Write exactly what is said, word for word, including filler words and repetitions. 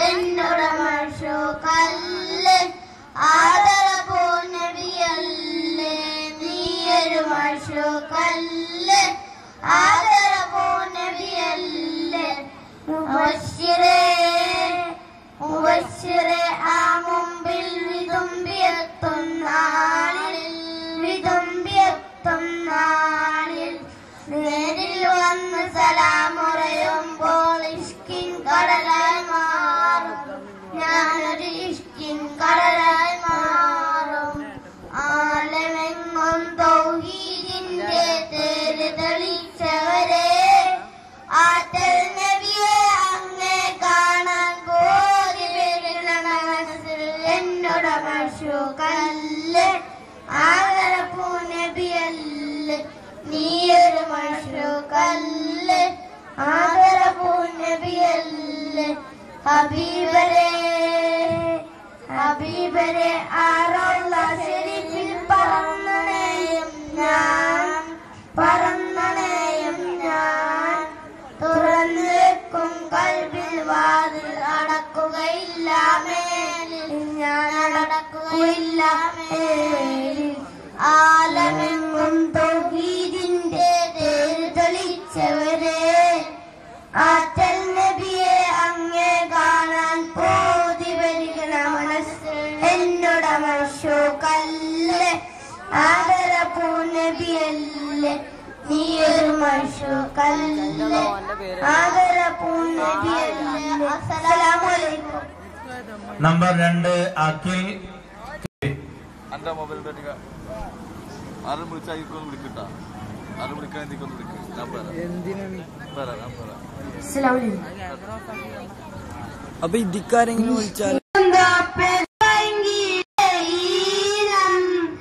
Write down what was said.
എന്നോട് മഷൂഖല്ലേ ആദരവോ നബിയല്ലേ നീയൊരു മഷൂഖല്ലേ ആദരവോ നബിയല്ലേ മുബശ്ശിറേ മുബശ്ശിറേ ആ മുമ്പിൽ വിതുമ്പിയെത്തും നാളിൽ വിതുമ്പിയെത്തും നാളിൽ നേരിൽ വന്ന് സലാമുറയുമ്പോൾ ഇഷ്കിൻ കടലായി മാറും ഞാനൊരു ഇഷ്കിൻ കടലായി മാറും ആലമെങ്ങും തൗഹീദിന്റെ തേര് തെളിച്ചവരെ ആറ്റൽ നബിയെ അങ്ങേ കാണാൻ പോയി വരണ മനസ്സിൽ എന്നോട് മഷൂഖല്ലേ ആദരവോ നബിയല്ലേ നീയൊരു മഷൂഖല്ലേ ആദരവോ നബിയല്ലേ ഹബീബരേ ഹബീബരേ ആറോള ശരീഫിൽ പറന്നണേയും ഞാൻ പറന്നണേയും ഞാൻ തുറന്നു വെക്കും കൽബിൽ വാതിൽ അടക്കുകയില്ല മേലിൽ ഞാൻ അടക്കുകയില്ല മേലിൽ ആലമെങ്ങും തൗഹീദിന്റെ തേര് തെളിച്ചവരെ ആറ്റൽ നബിയെ അങ്ങേ കാണാൻ പോതി വരികണ മനസ്സ് എന്നോട് മഷൂഖല്ലേ ആദരവോ നബിയല്ലേ നീയൊരു മഷൂഖല്ലേ ആദരവോ നബിയല്ലേ. അസ്സലാമു അലൈക്കും. നമ്പർ രണ്ട് അഖിൽ എന്റെ മൊബൈൽ ആരും വിളിച്ചാൽ ഇക്കൊന്ന് വിളിക്കട്ടാ ആരും വിളിക്കാൻ എനിക്കൊന്ന് വിളിക്കും ഞാൻ പറയാം ഞാൻ പറയാം. അപ്പൊ ഇതിക്കാരെങ്കിലും വിളിച്ചാൽ